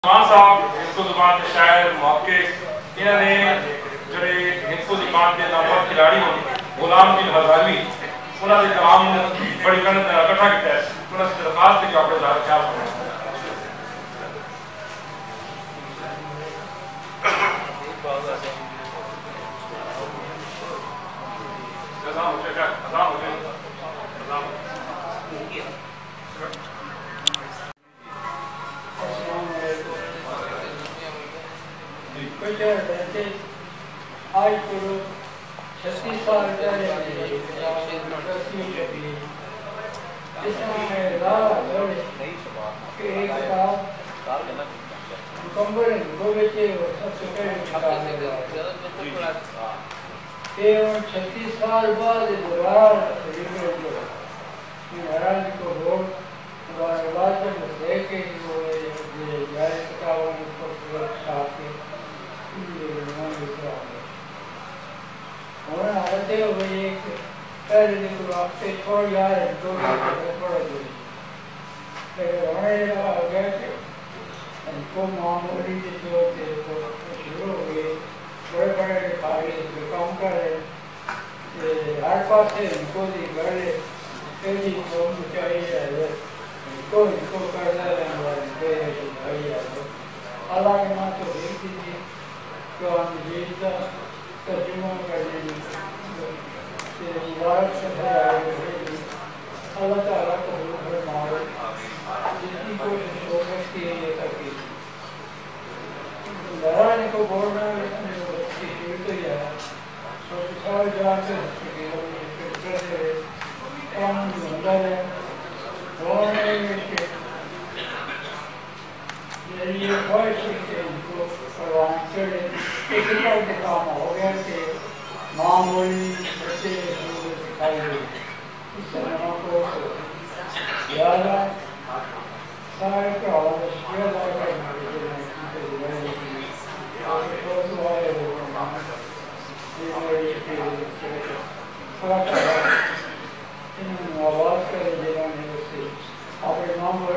صاحب ہندکو زبان کے شاعر محقق انہوں نے جڑے ہندکو زبان کے نامور کھلاڑی ہوئے غلام بن ہزاروی انہوں نے کلام بڑی محنت اکٹھا کیا ہے انہوں نے درخواست کی اپنے ظاہر خیال کرنا آج کرو 36 سال پہلے میں کہ ایک کتاب مکمل دو بچے سب سے پہلے کہ 36 سال بعد دوبارہ مہاراج کو ووٹ مبارکباد دے کے جائے کتابوں کو چھاپ کے ہونا آتے ہوئے ایک پہلے دن کو آپ سے چھوڑ جا رہے دو چھوڑ دو لیکن ہونے لگا گیا کہ ان کو معمولی جو تھے تو شروع ہو گئے بڑے بڑے لکھائی جو کام کر رہے ہر پاس سے ان کو دی گڑے پہلی قوم چاہیے ان کو کرنا رہے اللہ کے ماں تو دیکھ دیجیے کہ ہم جیل کا ترجمہ کرنے کی مبارک سے اللہ تعالیٰ کو حکم مارو جتنی کوشش ہو سکتی ہے یہ کرتی لہرانے کو بولنا کی شروع تو یہ ہے سارے جا سے کام دھندا ہے بولنے یہ خواہش ہے کہ ان کو پروان چڑھے ایک بار کام ہو گیا کہ معمولی بچے سکھائی گئی اس طرح کو زیادہ سارے کے حوالے شکریہ ادا کرنا آواز کرے جنہوں نے اس سے اپنے معمول